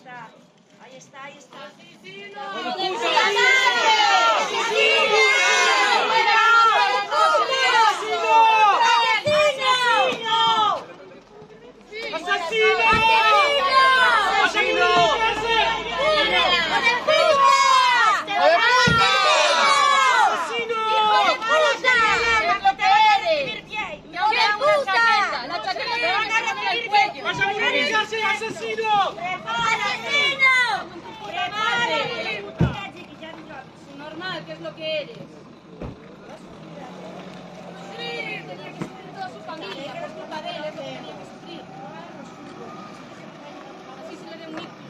está. Ahí está, ahí está. ¡Asesino! ¿Qué es lo que eres? Sufrir, tenía que sufrir toda su familia, por culpa de él, es lo que tenía que sufrir. Así se le ve muy